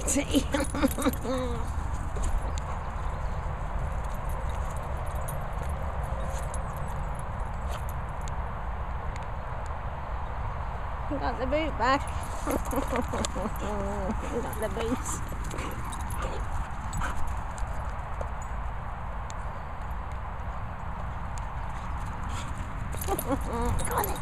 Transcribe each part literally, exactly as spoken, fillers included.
sweetie. You got the boot back. You got the boots. Go on then.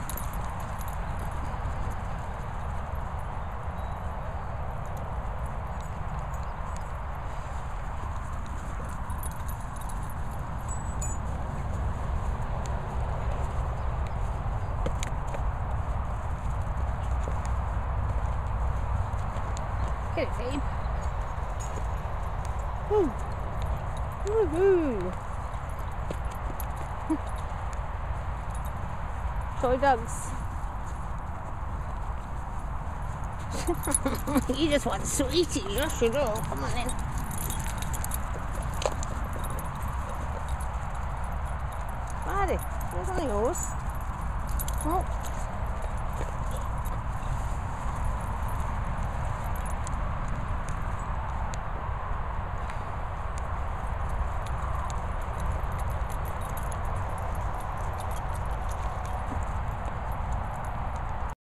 Get it, babe. Woo. Woohoo. Toy dogs. You just want sweetie, you should all. Come on in. Bridie, there's only yours. Oh.